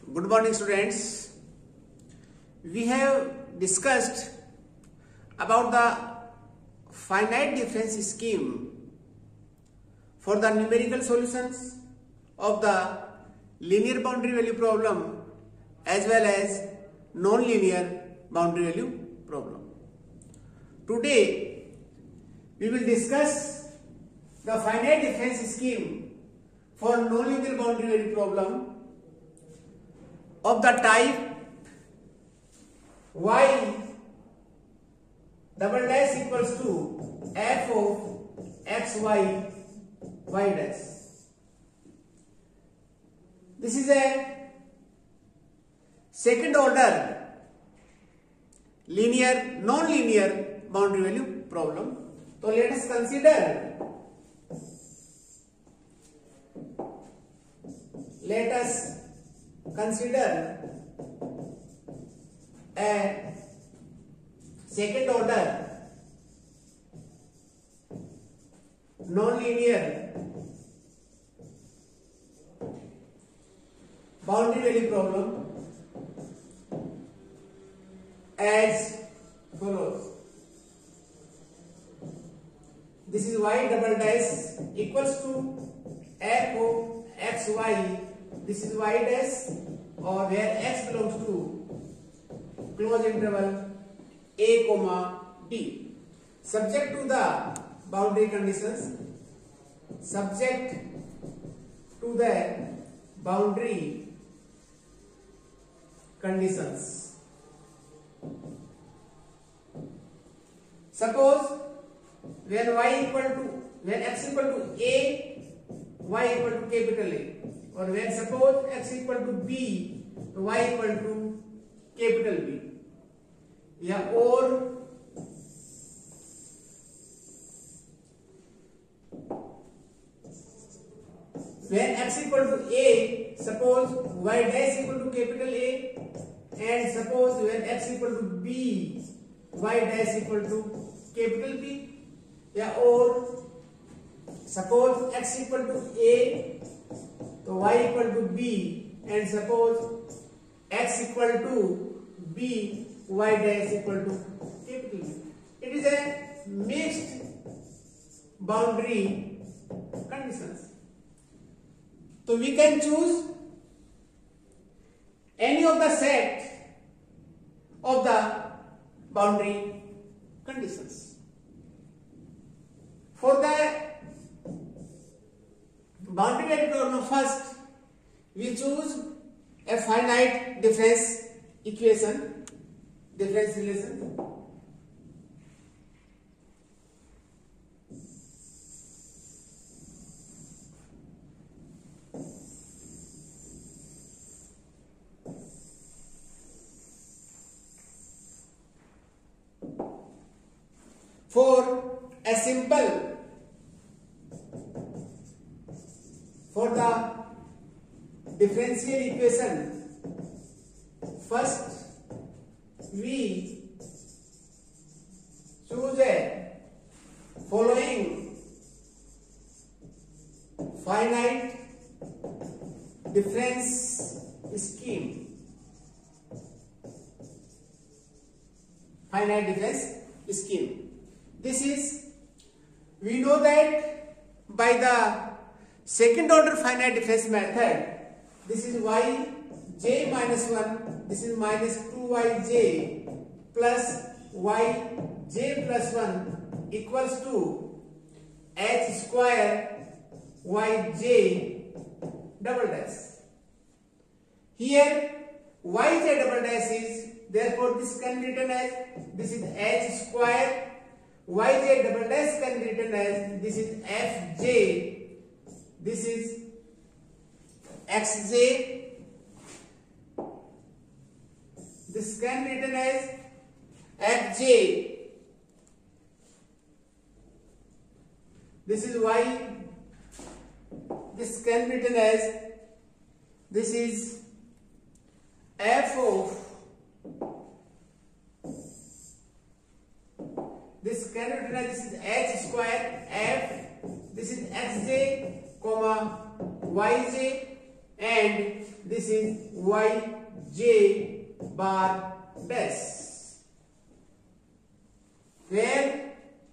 Good morning, students. We have discussed about the finite difference scheme for the numerical solutions of the linear boundary value problem as well as non-linear boundary value problem. Today we will discuss the finite difference scheme for non-linear boundary value problem of the type y double dash equals to f of xy y dash. This is a second order linear non-linear boundary value problem. So let us consider a second order non-linear boundary value problem as follows. This is y double dash equals to f of xy. This is y dash, or where x belongs to close interval a comma d, subject to the boundary conditions. Subject to the boundary conditions. Suppose when x equal to a, y equal to capital A, or when suppose x equal to b, y equal to capital B, या और when x equal to a, suppose y dash equal to capital A, and suppose when x equal to b, y dash equal to capital B, या और suppose x equal to a तो y equal to b, and suppose x equal to b, y dash equal to capital B. It is a mixed boundary conditions. So we can choose any of the set of the boundary conditions. For the boundary value problem, first we choose a finite difference equation, difference relation. For a simple, for the differential equation, first we choose a following finite difference scheme. Finite difference scheme. This is, we know that by the second order finite difference method, this is yj minus 1, this is minus 2yj plus yj plus 1 equals to h square yj double dash. Here yj double dash is, therefore this can be written as, this is h square, yj double dash can be written as, this is fj, this is xj, this can be written as fj, this is y, this can be written as, this is f of, this can be written as, this is h square f, this is xj comma yj, and this is yj bar dash, where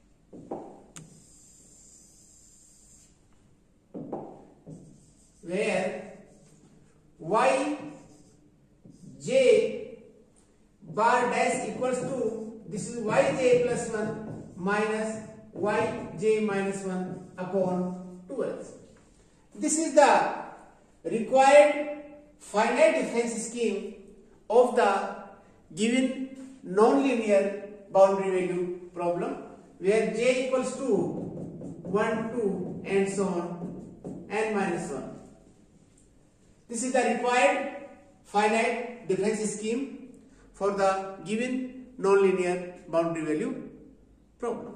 yj bar dash equals to, this is yj plus 1 minus yj minus 1 upon 2s. This is the required finite difference scheme of the given non-linear boundary value problem, where j equals to 1, 2 and so on, n minus 1. This is the required finite difference scheme for the given non-linear boundary value problem.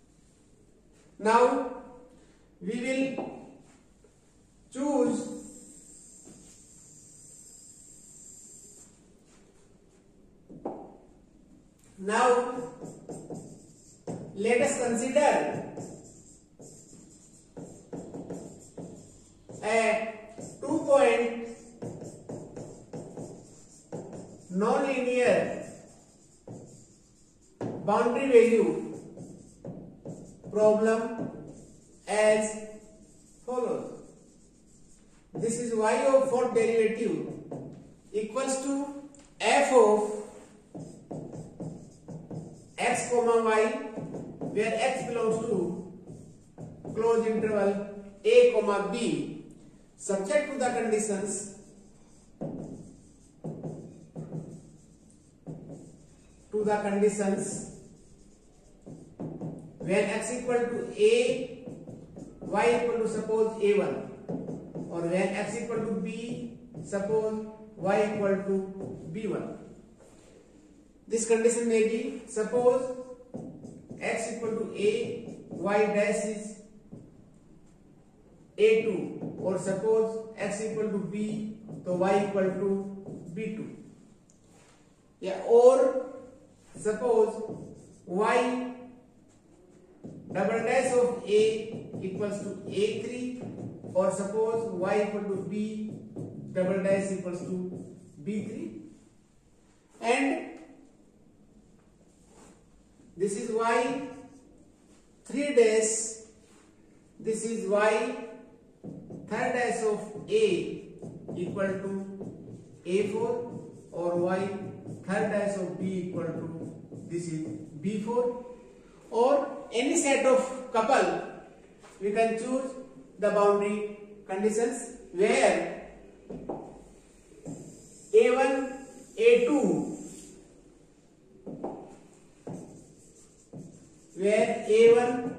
Now we will choose let us consider a 2-point non-linear boundary value problem as follows. This is y of fourth derivative equals to f of x comma y, where x belongs to closed interval a comma b, subject to the conditions when x equal to a, y equal to suppose a1, or when x equal to b, suppose y equal to b1. This condition may be, suppose x equal to a, y dash is a2, or suppose x equal to b, so y equal to b2. Yeah, or suppose y double dash of a equals to a3, or suppose y equal to b double dash equals to b3, and this is y 3 dash, this is y third dash of a equal to a4, or y third dash of b equal to, this is b4, or any set of couple we can choose the boundary conditions where a1 a2, where a1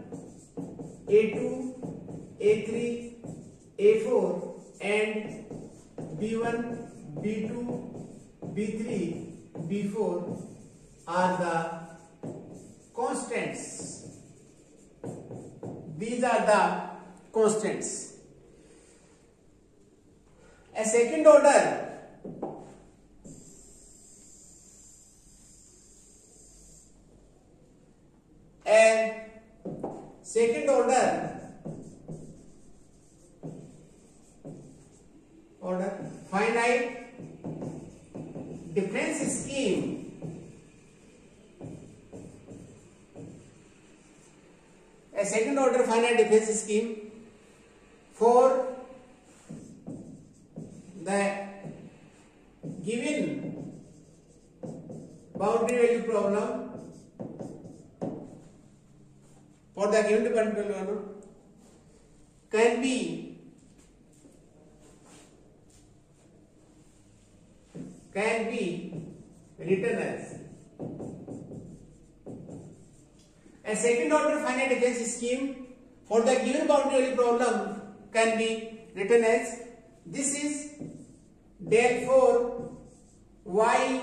a2 a3 a4 and b1 b2 b3 b4 are the constants. These are the constants. A second order finite difference scheme for the given boundary value problem, can be written as a second order finite difference scheme for the given boundary value problem can be written as, this is therefore y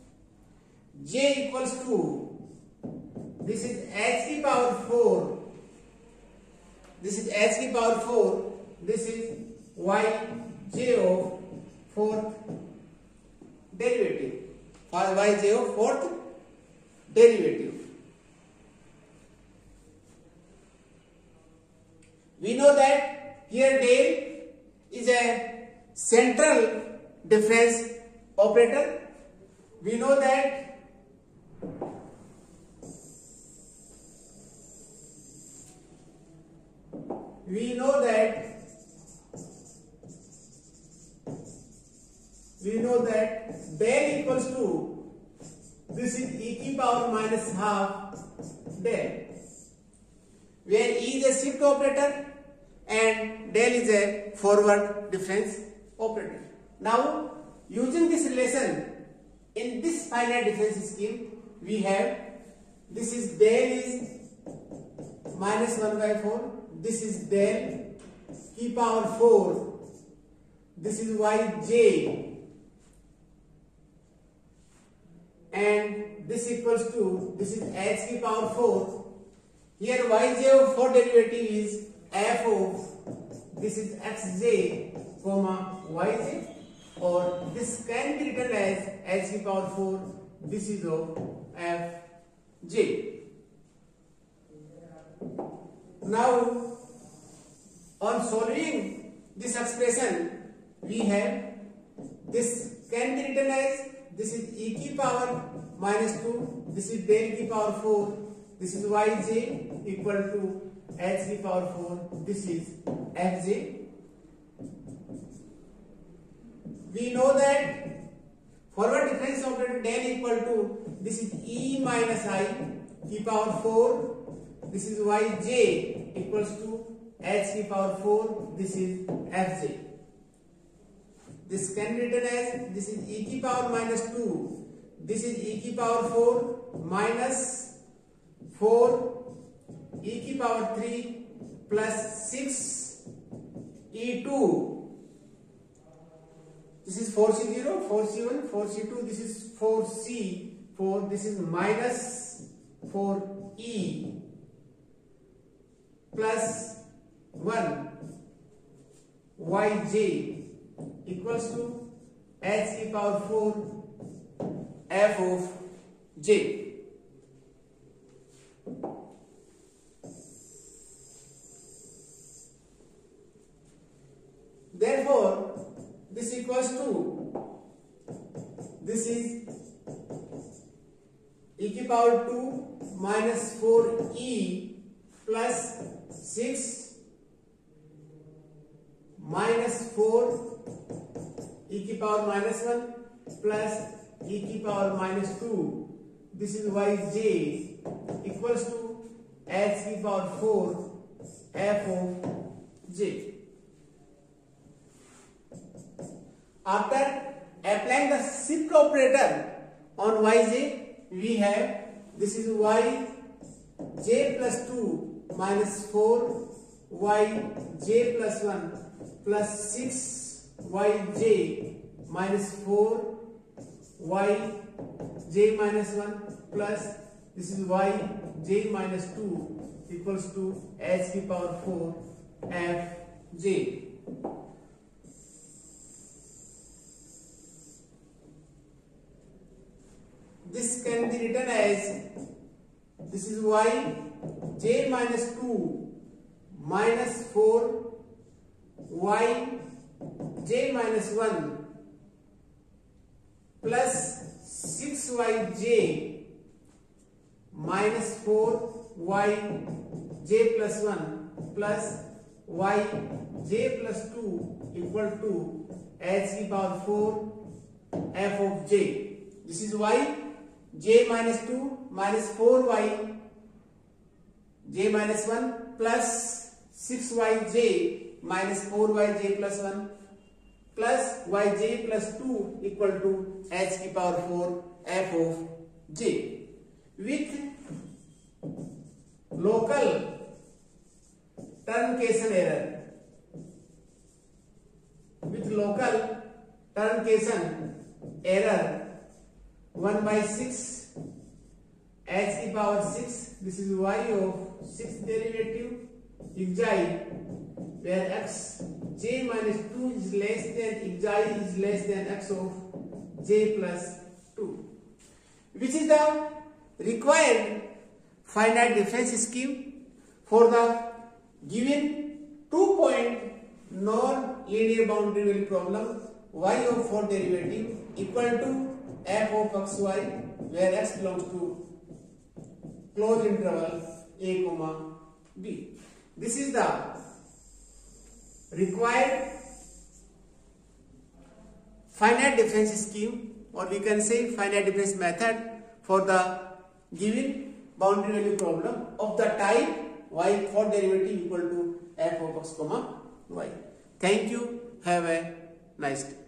j equals to, this is h की power 4, this is h की power 4, this is y j of fourth derivative, y j of fourth derivative. We know that here del is a central difference operator. We know that del equals to, this is e की power minus half del, where e is a shift operator and del is a forward difference operator. Now, using this relation in this finite difference scheme, we have, this is del is minus 1 by 4, this is del की power 4, this is yj, and this equals to, this is h की power 4. Here yj of 4 derivative is f of, this is xj comma yj, or this can be written as h की power 4, this is of fj. Now, on solving this expression, we have, this can be written as, this is e की power minus 2, this is del की power 4, this is yj equal to h की power 4, this is fj. We know that forward difference operator del equal to, this is e minus I की power 4, this is yj equals to h की power 4, this is fj. This can be written as, this is e की power minus 2, this is e की power 4 minus 4 e की power 3 plus 6 e2. This is 4c0, 4c1, 4c2, this is 4c4, this is minus 4e plus 1 yj equals to h की power 4 f of j. Therefore, this equals to, this is e की power 2 minus 4e plus 6 minus 4 e की power minus 1 plus e की power minus 2, this is yj equals to h की power 4 f of j. After applying the shift operator on yj, we have, this is yj plus 2 minus 4 yj plus 1 plus 6 yj minus 4 yj minus 1 plus, this is yj minus 2 equals to h की power 4 fj. This can be written as, this is yj minus 2 minus 4 yj minus 1 plus 6yj minus 4 yj plus 1 plus yj plus 2 equal to h की power 4 f of j. This is yj minus 2 minus 4yj minus 1 plus 6yj minus 4yj plus 1 plus yj plus 2 equal to h की power 4 f of j. With local truncation error, with local truncation error 1 by 6 h की power 6, this is y of 6th derivative xi, where x j minus 2 is less than xi is less than x of j plus 2, which is the required finite difference scheme for the given 2-point non-linear boundary value problem y of fourth derivative equal to f of xy where x belongs to closed interval a comma b. This is the required finite difference scheme, or we can say finite difference method for the given boundary value problem of the type y fourth derivative equal to f of x comma y. Thank you. Have a nice day.